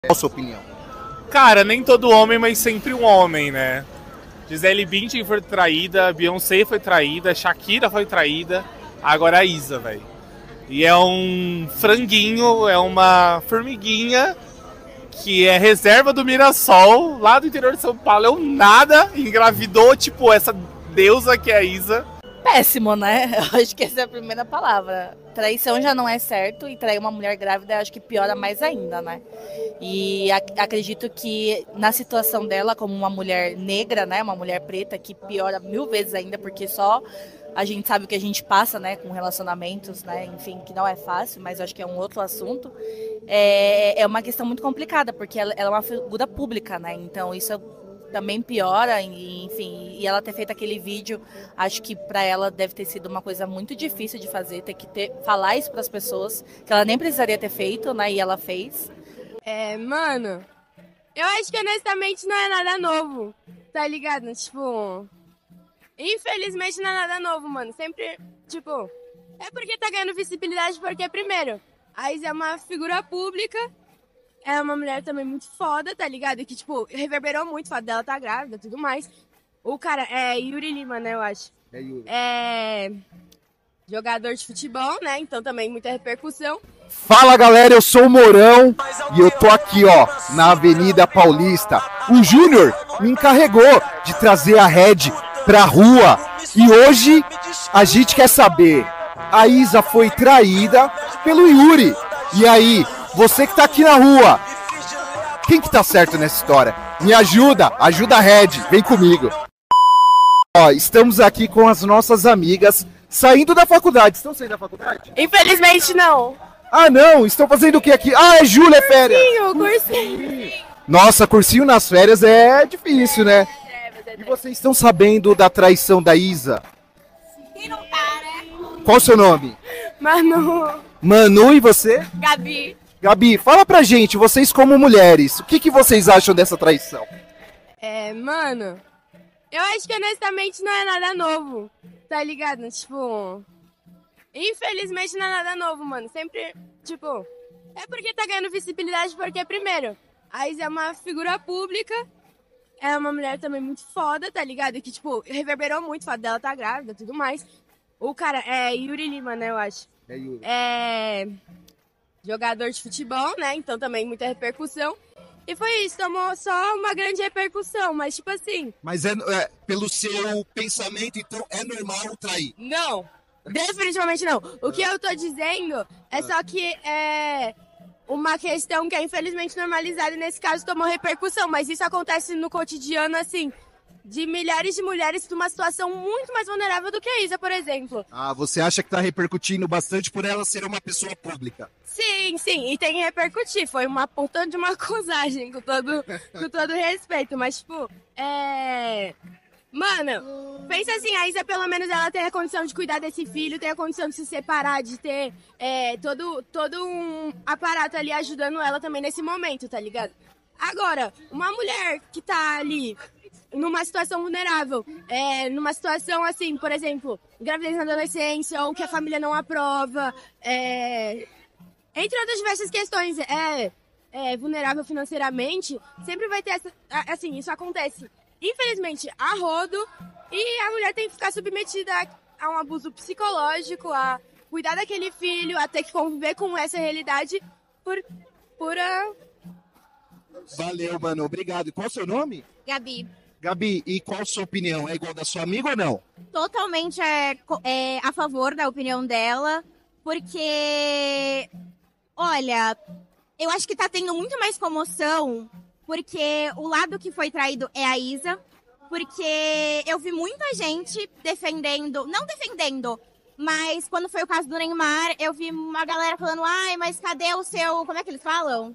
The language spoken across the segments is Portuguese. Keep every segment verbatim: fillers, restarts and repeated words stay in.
Qual a sua opinião? Cara, nem todo homem, mas sempre um homem, né? Gisele Bündchen foi traída, Beyoncé foi traída, Shakira foi traída, agora a Isa, velho. E é um franguinho, é uma formiguinha que é reserva do Mirassol, lá do interior de São Paulo. É um nada, engravidou, tipo, essa deusa que é a Isa. Péssimo, né? Eu acho que essa é a primeira palavra. Traição já não é certo e trair uma mulher grávida eu acho que piora mais ainda, né? E ac- acredito que na situação dela, como uma mulher negra, né? Uma mulher preta, que piora mil vezes ainda, porque só a gente sabe o que a gente passa, né? Com relacionamentos, né? Enfim, que não é fácil, mas eu acho que é um outro assunto. É, é uma questão muito complicada, porque ela, ela é uma figura pública, né? Então isso também piora, e, enfim, e ela ter feito aquele vídeo, acho que pra ela deve ter sido uma coisa muito difícil de fazer, ter que ter, falar isso pras pessoas, que ela nem precisaria ter feito, né, e ela fez. É, mano, eu acho que honestamente não é nada novo, tá ligado? Tipo, infelizmente não é nada novo, mano, sempre, tipo, é porque tá ganhando visibilidade, porque primeiro, a Isa é uma figura pública, é uma mulher também muito foda, tá ligado? Que, tipo, reverberou muito o fato dela tá grávida e tudo mais. O cara é Yuri Lima, né, eu acho. É Yuri. É jogador de futebol, né? Então também muita repercussão. Fala galera, eu sou o Mourão e eu tô aqui ó, na Avenida Paulista. O Júnior me encarregou de trazer a Red pra rua e hoje a gente quer saber, a Isa foi traída pelo Yuri. E aí, você que tá aqui na rua, quem que tá certo nessa história? Me ajuda, ajuda a Red, vem comigo. Ó, estamos aqui com as nossas amigas saindo da faculdade. Estão saindo da faculdade? Infelizmente não. Ah não, estão fazendo o que aqui? Ah, é Júlia, é férias. Cursinho, cursinho. Nossa, cursinho nas férias é difícil, né? E vocês estão sabendo da traição da Isa? Qual o seu nome? Manu, Manu, e você? Gabi. Gabi, fala pra gente, vocês como mulheres, o que, que vocês acham dessa traição? É, mano, eu acho que honestamente não é nada novo, tá ligado? Tipo, infelizmente não é nada novo, mano. Sempre, tipo, é porque tá ganhando visibilidade, porque primeiro, a Isa é uma figura pública, é uma mulher também muito foda, tá ligado? Que, tipo, reverberou muito o fato dela tá grávida e tudo mais. O cara é Yuri Lima, né, eu acho. É Yuri. É jogador de futebol, né? Então também muita repercussão. E foi isso, tomou só uma grande repercussão, mas tipo assim... Mas é, é, pelo seu pensamento, então é normal trair? Não, definitivamente não. O que eu tô dizendo é só que é uma questão que é infelizmente normalizada e nesse caso tomou repercussão, mas isso acontece no cotidiano, assim, de milhares de mulheres numa situação muito mais vulnerável do que a Isa, por exemplo. Ah, você acha que tá repercutindo bastante por ela ser uma pessoa pública? Sim, sim, e tem que repercutir. Foi uma ponta de uma acusagem, com todo, com todo respeito. Mas, tipo, é... Mano, pensa assim, a Isa pelo menos ela tem a condição de cuidar desse filho, tem a condição de se separar, de ter é, todo, todo um aparato ali ajudando ela também nesse momento, tá ligado? Agora, uma mulher que tá ali numa situação vulnerável, é, numa situação assim, por exemplo, gravidez na adolescência, ou que a família não aprova, é... entre outras diversas questões, é, é vulnerável financeiramente, sempre vai ter essa, assim, isso acontece, infelizmente, a rodo, e a mulher tem que ficar submetida a, a um abuso psicológico, a cuidar daquele filho, a ter que conviver com essa realidade por pura... Valeu, mano, obrigado. E qual é o seu nome? Gabi, Gabi, e qual a sua opinião? É igual da sua amiga ou não? totalmente é, co- é a favor da opinião dela, porque, olha, eu acho que tá tendo muito mais comoção, porque o lado que foi traído é a Isa, porque eu vi muita gente defendendo, não defendendo, mas quando foi o caso do Neymar, eu vi uma galera falando, ai, mas cadê o seu, como é que eles falam?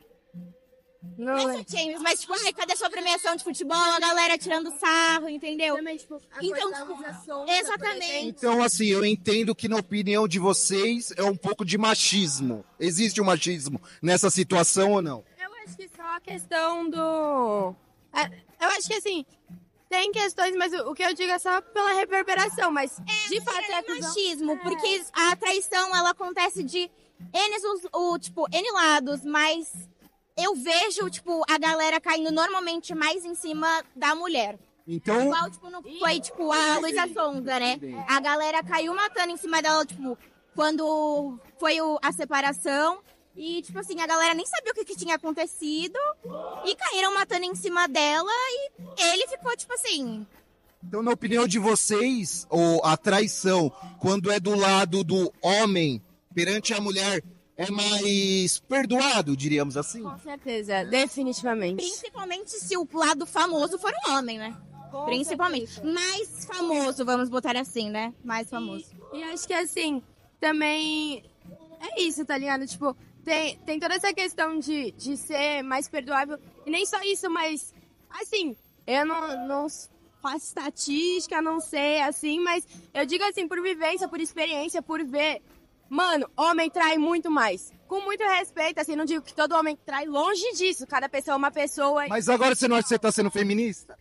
Não, Não é é... seu James, mas tipo, ai, cadê a sua premiação de futebol? A galera tirando sarro, entendeu? Também, tipo, a Então, coisa da tipo, Luísa Sonza, exatamente. por exemplo. Então, assim, eu entendo que na opinião de vocês é um pouco de machismo. Existe um machismo nessa situação ou não? Eu acho que só a questão do... é, eu acho que, assim, tem questões, mas o, o que eu digo é só pela reverberação, mas de fato é É acusão. machismo, porque a traição, ela acontece de N, os- o, tipo, N lados, mas eu vejo, tipo, a galera caindo normalmente mais em cima da mulher. Então, Igual, tipo, não foi, tipo, a Luísa Sonza, né? A galera caiu matando em cima dela, tipo, quando foi o- a separação. E, tipo assim, a galera nem sabia o que, que tinha acontecido. E caíram matando em cima dela. E ele ficou, tipo assim... então, na opinião de vocês, ou a traição, quando é do lado do homem perante a mulher, é mais perdoado, diríamos assim? Com certeza, definitivamente. Principalmente se o lado famoso for um homem, né? Principalmente. Mais famoso, vamos botar assim, né? Mais famoso. E acho que assim, também é isso, tá ligado? Tipo, tem, tem toda essa questão de, de ser mais perdoável. E nem só isso, mas assim, eu não, não faço estatística, não sei, assim, mas eu digo assim, por vivência, por experiência, por ver. Mano, homem trai muito mais. Com muito respeito, assim, não digo que todo homem trai, longe disso. Cada pessoa é uma pessoa. Mas agora você não acha que você tá sendo feminista?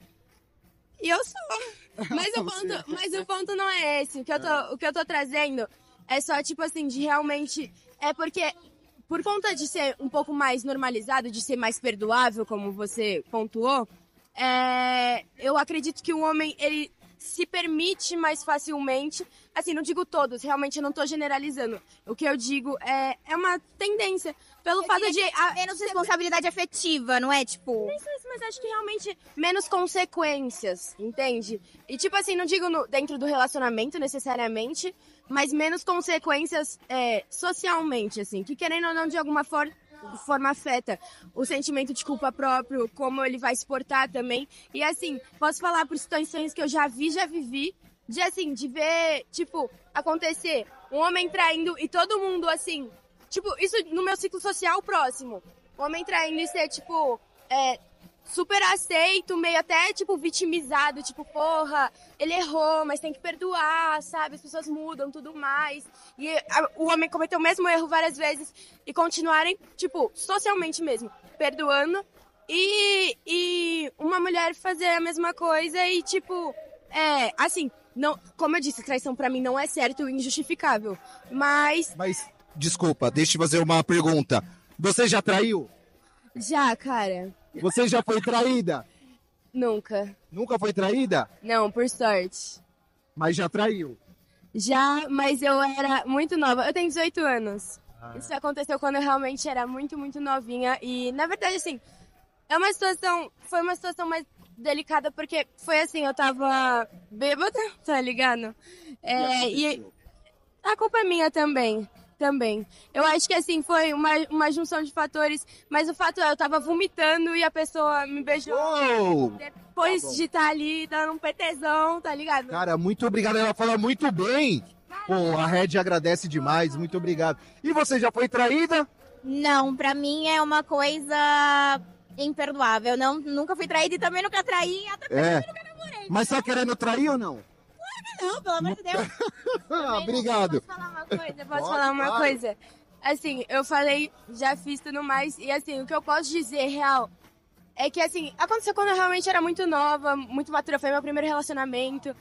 E eu sou. Mas o ponto, mas o ponto não é esse. O que, eu tô, o que eu tô trazendo é só, tipo assim, de realmente... É porque, por conta de ser um pouco mais normalizado, de ser mais perdoável, como você pontuou, é, eu acredito que o homem, ele se permite mais facilmente... Assim, não digo todos, realmente eu não tô generalizando. O que eu digo é, é uma tendência. Pelo Eu fato diria de... que a- menos responsabilidade afetiva, não é? Tipo... Nem só isso, mas acho que realmente menos consequências, entende? E tipo assim, não digo no- dentro do relacionamento necessariamente, mas menos consequências é, socialmente, assim, que querendo ou não, de alguma for forma afeta o sentimento de culpa próprio, como ele vai se portar também. E assim, posso falar por situações que eu já vi, já vivi, de assim, de ver, tipo, acontecer um homem traindo e todo mundo assim, tipo, isso no meu ciclo social próximo. O homem traindo e ser, tipo, é, super aceito, meio até, tipo, vitimizado, tipo, porra, ele errou, mas tem que perdoar, sabe? As pessoas mudam, tudo mais. E a- o homem cometeu o mesmo erro várias vezes e continuarem, tipo, socialmente mesmo, perdoando. E, e uma mulher fazer a mesma coisa e, tipo, é, assim, não, como eu disse, traição pra mim não é certo e injustificável. Mas, Mas, desculpa, deixa eu fazer uma pergunta. Você já traiu? já, cara, Você já foi traída? nunca. Nunca foi traída? Não, por sorte. Mas já traiu. Já, mas eu era muito nova. Eu tenho dezoito anos. Isso aconteceu quando eu realmente era muito, muito novinha. E, na verdade, assim, é uma situação... Foi uma situação mais delicada, porque foi assim, eu tava bêbada, tá ligado? É, e a culpa é minha também. Também. Eu acho que, assim, foi uma, uma junção de fatores. Mas o fato é, eu tava vomitando e a pessoa me beijou. Uou! Depois de estar ali dando um PTzão, tá ligado? Cara, muito obrigado. Ela fala muito bem. Pô, a Red agradece demais. Muito obrigado. E você já foi traída? Não, pra mim é uma coisa imperdoável. Eu não, nunca fui traída e também nunca traí. Até porque É. eu nunca namorei. Mas tá querendo trair ou não? Não, pelo amor de Deus. Ah, obrigado. Posso falar uma coisa? Posso Pode, falar uma claro. coisa? Assim, eu falei, já fiz tudo mais, e assim, o que eu posso dizer real é que, assim, aconteceu quando eu realmente era muito nova, muito matura, foi meu primeiro relacionamento,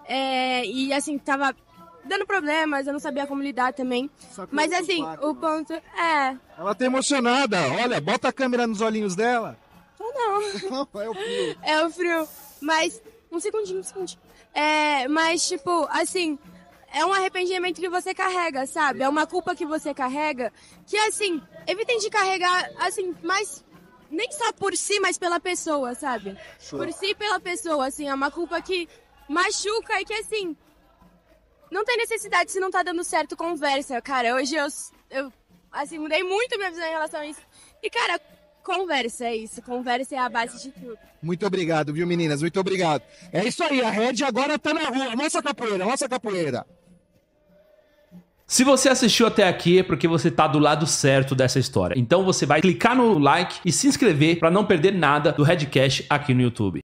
é, e assim, tava dando problemas, eu não sabia como lidar também, mas assim, o ponto é... Ela tá emocionada. Olha, bota a câmera nos olhinhos dela. Não, É o fio. é o frio, mas... Um segundinho, um segundinho. É, mas, tipo, assim, é um arrependimento que você carrega, sabe? É uma culpa que você carrega, que, assim, evitem de carregar, assim, mais, nem só por si, mas pela pessoa, sabe? Por si e pela pessoa, assim, é uma culpa que machuca e que, assim, não tem necessidade, se não tá dando certo, conversa, cara. Hoje eu, eu assim, mudei muito minha visão em relação a isso. E, cara, conversa é isso, conversa é a base de tudo. Muito obrigado, viu, meninas? Muito obrigado. É isso aí, a Red agora tá na rua. Nossa capoeira, nossa capoeira. Se você assistiu até aqui é porque você tá do lado certo dessa história. Então você vai clicar no like e se inscrever para não perder nada do Redcast aqui no YouTube.